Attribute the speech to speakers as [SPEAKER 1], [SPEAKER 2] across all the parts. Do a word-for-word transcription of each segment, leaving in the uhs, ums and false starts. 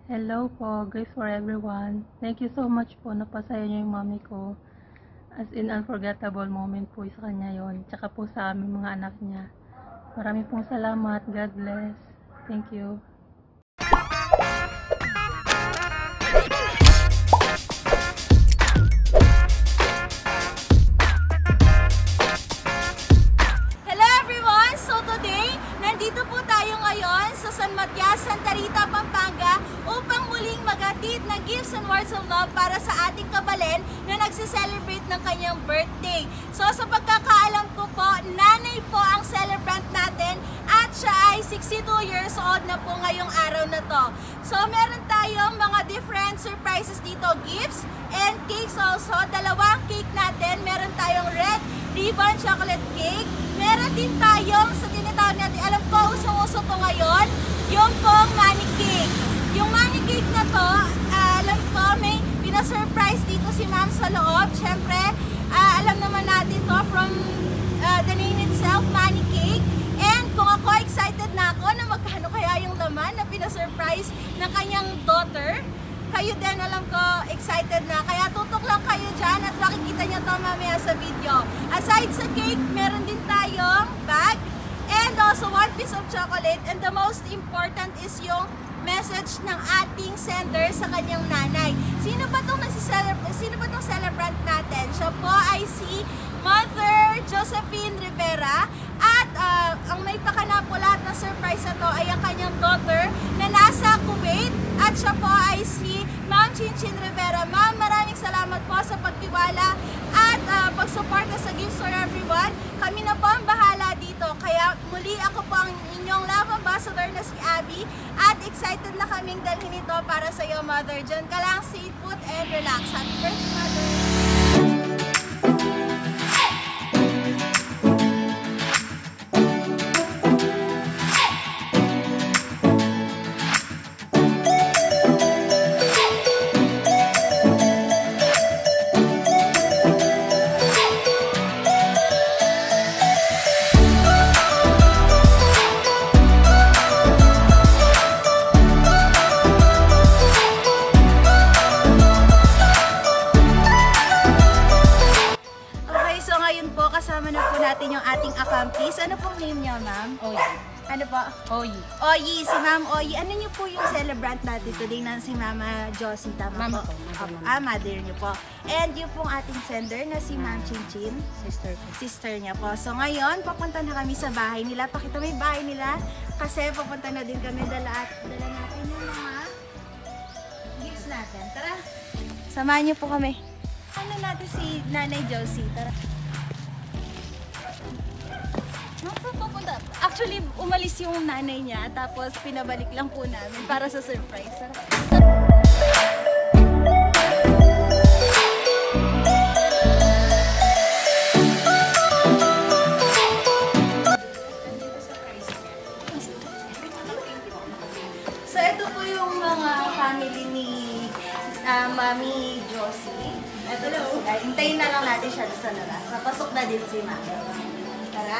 [SPEAKER 1] Hello po, grace for everyone. Thank you so much po, napasaya niyo yung mami ko. As in, unforgettable moment po sa kanya yon. Tsaka po sa aming mga anak niya. Marami pong salamat. God bless. Thank you.
[SPEAKER 2] Hello everyone! So today, nandito po tayo ngayon sa San Matias, Santa Rita, Pampanga upang muling maghatid ng gifts and words of love para sa ating kabalen na nagse-celebrate ng kanyang birthday. So sa pagkakaalam ko po, nanay po ang celebrant natin at siya ay sixty-two years old na po ngayong araw na to. So meron tayong mga different surprises dito, gifts and cakes also. Dalawang cake natin, meron tayong red ribbon chocolate cake. Meron din tayong sa tinatawag natin, alam ko usong-uso po ngayon, yung pong money cake. Yung money cake na to, uh, alam ko may pina-surprise dito si ma'am sa loob. Siyempre, uh, alam naman natin to from uh, the name itself, money cake. And kung ako, excited na ako na magkano kaya yung laman na pina-surprise ng kanyang daughter. Kayo din, alam ko, excited na. Kaya tutok lang kayo dyan at makikita nyo ito mamaya sa video. Aside sa cake, meron din tayong bag and also one piece of chocolate. And the most important is yung message ng ating sender sa kanyang nanay. Sino ba itong Sino ba itong celebrant natin? Siya po ay si Mother Josephine Rivera. At uh, ang may pakana po lahat ng surprise na to ay ang kanyang daughter na nasa Kuwait. At siya po ay si Ma'am Chinchin Rivera. Ma'am, maraming salamat po sa pagtiwala at uh, pagsuporta sa Gifts for Everyone. Kami na po ang bahala dito. Kaya muli ako po ang inyong love ambassador na si Abby. At excited na kaming dalhin ito para sa iyo, Mother. Diyan ka lang, sit, put, and relax. Happy birthday, Mother! Kasama na po natin yung ating accomplice. Ano pong name niya, ma'am?
[SPEAKER 1] Oyi.
[SPEAKER 2] Ano po?
[SPEAKER 1] Oyi.
[SPEAKER 2] Oyi, si Ma'am Oyi. Ano niyo po yung celebrant natin today na si Mama Josie, tama
[SPEAKER 1] Mama
[SPEAKER 2] po?
[SPEAKER 1] po. Mama.
[SPEAKER 2] Ah, mother niyo po. And yung pong ating sender na si Ma'am Chinchin.
[SPEAKER 1] Sister po.
[SPEAKER 2] Sister niya po. So ngayon, papunta na kami sa bahay nila. Pakita mo yung bahay nila. Kasi papunta na din kami. Dala, at, dala natin yung mga gifts natin. Tara. Samahan niyo po kami. Ano natin si Nanay Josie? Tara. Actually, umalis yung nanay niya, tapos pinabalik lang po namin para sa surprise. So, ito po yung mga family ni uh, Mami Josie. Ito na sila. Hintayin na lang natin siya sa labas. Napasok na din si Mami. Tara.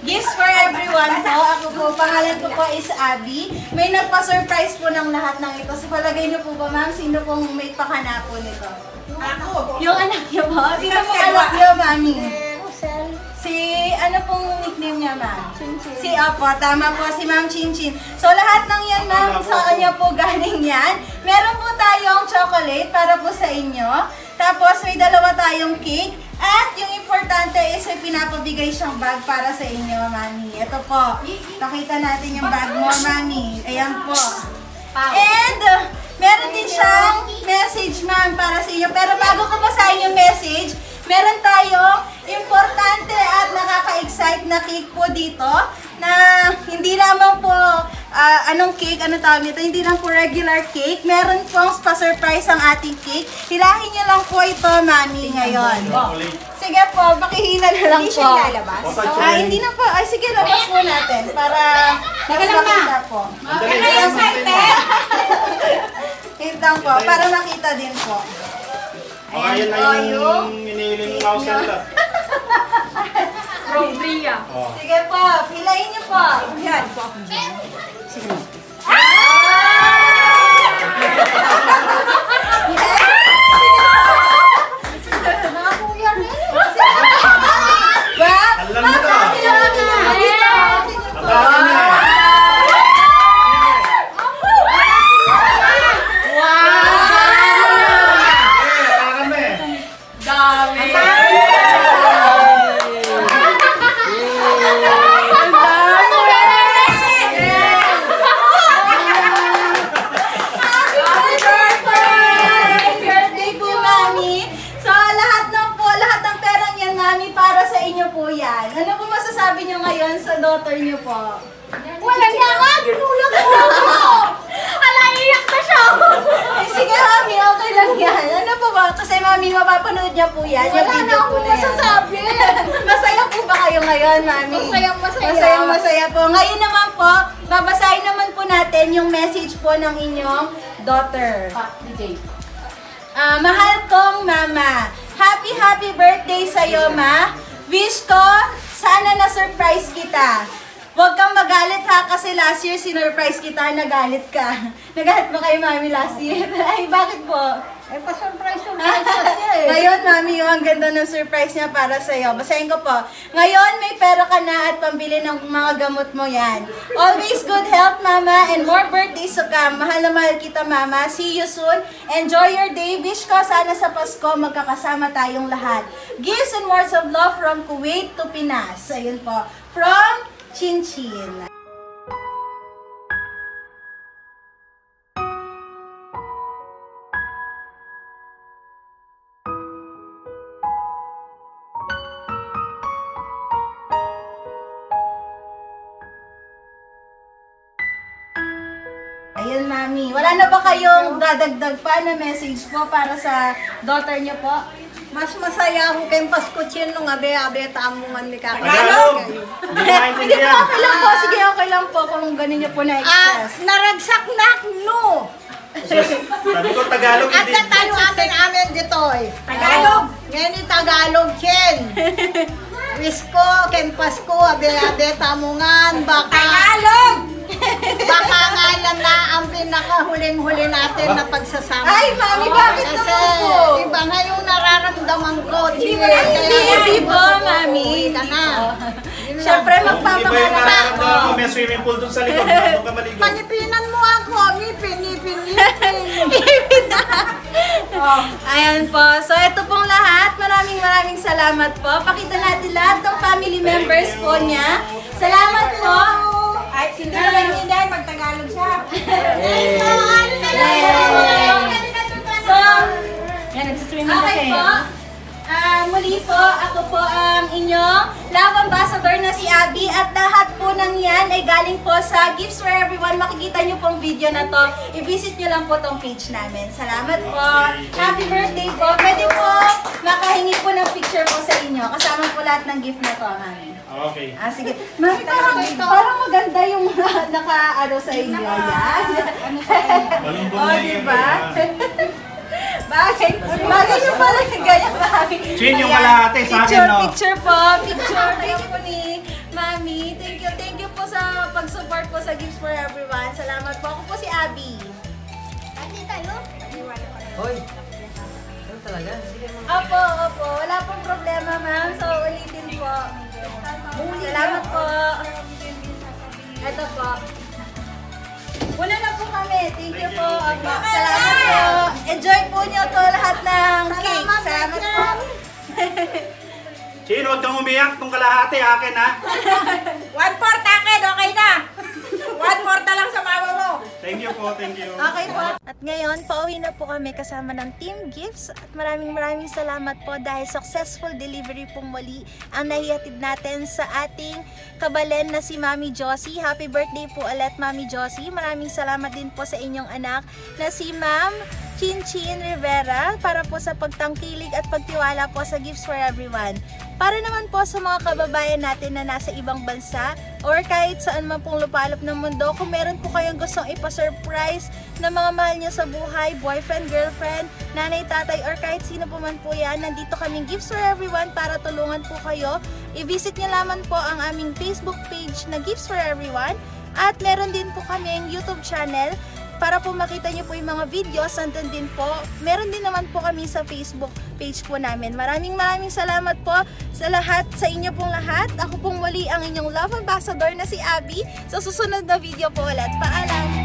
[SPEAKER 2] Gifts for everyone po. Ako po, pangalan ko po is Abby. May nagpa-surprise po ng lahat ng ito. So palagay niyo po ba ma'am, sino pong may pakana po nito? Ako. Yung anak niyo po? Sino pong anak niyo, mami? Si, ano pong nickname niya, ma'am? Chinchin. Si Apo, tama po, si Ma'am Chinchin. So, lahat ng yan, ma'am, sa kanya po galing yan. Meron po tayong chocolate para po sa inyo. Tapos, may dalawa tayong cake. At yung importante is may pinapabigay siyang bag para sa inyo, mami. Ito po. Pakita natin yung bag mo, mami. Ayan po. And, uh, meron din siyang message, ma'am, para sa inyo. Pero bago ko basahin yung message, meron tayong importante at nakaka-excite na cake po dito na hindi naman po uh, anong cake, anong tawag nito, hindi lang po regular cake. Meron pong pa-surprise ang ating cake. Hilahin niyo lang po ito, mami, ngayon. Sige po, pakihila na lang po. Hindi siya lalabas? Ah, hindi na po. Ay, sige, labas po natin para mas makita po. Hint lang po, para makita din po.
[SPEAKER 3] Ayan na yung iniling mouse nila.
[SPEAKER 1] From Bria.
[SPEAKER 2] Sige po, pilayin niyo po. Yan po. Sige.
[SPEAKER 3] Alam mo ka.
[SPEAKER 2] Ano po masasabi niyo ngayon sa daughter niyo po?
[SPEAKER 4] Wala niya nga! Ginulang ko ako! Ala, iyak na siya!
[SPEAKER 2] Eh, sige mami, okay lang yan. Ano po ba? Kasi mami, mapapanood niya po yan. Yung
[SPEAKER 4] Wala na
[SPEAKER 2] video po
[SPEAKER 4] akong
[SPEAKER 2] na yan.
[SPEAKER 4] masasabi!
[SPEAKER 2] Masaya po ba kayo ngayon, mami?
[SPEAKER 4] Masayang masaya.
[SPEAKER 2] Masayang masaya po. Ngayon naman po, babasahin naman po natin yung message po ng inyong daughter.
[SPEAKER 4] Pa, D J.
[SPEAKER 2] Ah, mahal kong mama, happy happy birthday sa'yo, ma. Wish ko, sana na-surprise kita. Huwag kang magalit ha, kasi last year sinurprise kita, nagalit ka. Nagalit ba kayo, mami, last year? Ay, bakit po?
[SPEAKER 4] Eh, pa-surprise surprise kasi eh.
[SPEAKER 2] Ngayon, mami, yung ang ganda ng surprise niya para sa'yo. Basahin ko po. Ngayon, may pera ka na at pambili ng mga gamot mo yan. Always good health, mama, and more birthdays to come. Mahal na mahal kita, mama. See you soon. Enjoy your day. Wish ko sana sa Pasko magkakasama tayong lahat. Gifts and words of love from Kuwait to Pinas. Ayun po. From Chinchin. Ayun, mami. Wala na ba kayong dadagdag pa na message po para sa daughter niyo po?
[SPEAKER 4] Mas masaya ako kayong Pasko Chin nung abe-abe tamungan ni Kaka.
[SPEAKER 3] Tagalog! Hindi ko
[SPEAKER 2] Hindi po,
[SPEAKER 3] maintindihan.
[SPEAKER 2] okay lang po. Sige, okay lang po kung ganun niyo po
[SPEAKER 4] Ah,
[SPEAKER 2] na-express.
[SPEAKER 4] naragsak na no!
[SPEAKER 3] Sabi ko Tagalog,
[SPEAKER 4] At
[SPEAKER 3] hindi.
[SPEAKER 4] na tayo amin amin dito eh. Tagalog! Ngayon yung Tagalog, Chen. Wish ko, kayong Pasko, abe-abe tamungan, baka... Tagalog! Baka nga yan na ang pinakahuling-huli natin na pagsasama.
[SPEAKER 2] Ay, mami, bakit
[SPEAKER 4] Kasi
[SPEAKER 2] naman po?
[SPEAKER 4] iba nga yung nararamdaman ko.
[SPEAKER 2] Hindi mo na hindi, hindi po, mami.
[SPEAKER 4] Uwi ka na.
[SPEAKER 2] Siyempre,
[SPEAKER 3] Hindi ba yung
[SPEAKER 2] magpapangalan
[SPEAKER 3] nararamdaman
[SPEAKER 2] ako.
[SPEAKER 3] ko may swimming pool dun sa likod? Huwag ka maligo.
[SPEAKER 4] Panipinan mo ako. Ngipin, ngipin, ngipin.
[SPEAKER 2] Ayan po. So, ito pong lahat. Maraming maraming salamat po. Pakita natin lahat ng family members po niya. Salamat po.
[SPEAKER 4] Ay, hindi na lang hindi dahil magtagalog siya.
[SPEAKER 2] So,
[SPEAKER 1] Yan, nagsiswimming
[SPEAKER 2] okay
[SPEAKER 1] kasi.
[SPEAKER 2] po. Ah, muli po, ako po ang inyong love ambassador na si Abby at lahat po ng yan ay galing po sa Gifts for Everyone. Makikita nyo pong video na to. I-visit nyo lang po tong page namin. Salamat po. Happy birthday po. Pwede po makahingi po ng picture po sa inyo. Kasama po lahat ng gift na to, mami.
[SPEAKER 3] Okay.
[SPEAKER 2] Ah, sige. Mami, parang, parang maganda yung naka-ano sa inyo. Yan.
[SPEAKER 3] Balong
[SPEAKER 2] O, oh, diba? Bagay. Bagay yung pala yung ganyan, Mami.
[SPEAKER 3] Chin yung kalahati sa akin,
[SPEAKER 2] Picture,
[SPEAKER 3] no?
[SPEAKER 2] picture po. Picture. Thank you po ni Mami. Thank you, thank you po sa pag-support po sa Gifts for Everyone. Salamat po. Ako po si Abby. Pati tayo?
[SPEAKER 5] Hoy! Ano talaga?
[SPEAKER 2] Opo, opo. Wala pong problema, ma'am. So, ulitin po. Salamat po. Ito po. Una na po kami. Thank you po. Opo. Salamat po. Enjoy po niyo to lahat ng cake. Salamat po.
[SPEAKER 3] Chin, huwag kang umiyak. Itong kalahati, akin ha.
[SPEAKER 4] One-fourth akin, okay na. One-fourth na lang sa mama mo.
[SPEAKER 3] Thank you po, thank you.
[SPEAKER 2] Okay po. At ngayon, pauwi na po kami kasama ng Team Gifts. At maraming maraming salamat po dahil successful delivery pong muli ang nahihatid natin sa ating kabalen na si Mami Josie. Happy birthday po ulit, Mami Josie. Maraming salamat din po sa inyong anak na si Ma'am Chin Chin Rivera para po sa pagtangkilig at pagtiwala po sa Gifts for Everyone. Para naman po sa mga kababayan natin na nasa ibang bansa or kahit saan man pong lupalop ng mundo, kung meron po kayong gustong ipa-surprise na mga mahal nyo sa buhay, boyfriend, girlfriend, nanay, tatay, or kahit sino po man po yan, nandito kaming Gifts for Everyone para tulungan po kayo. I-visit nyo lamang po ang aming Facebook page na Gifts for Everyone at meron din po kaming YouTube channel para po makita nyo po yung mga videos. Nandun din po. Meron din naman po kami sa Facebook page po namin. Maraming maraming salamat po sa lahat, sa inyo pong lahat. Ako pong muli ang inyong love ambassador na si Abby. Sa susunod na video po ulit. Paalam!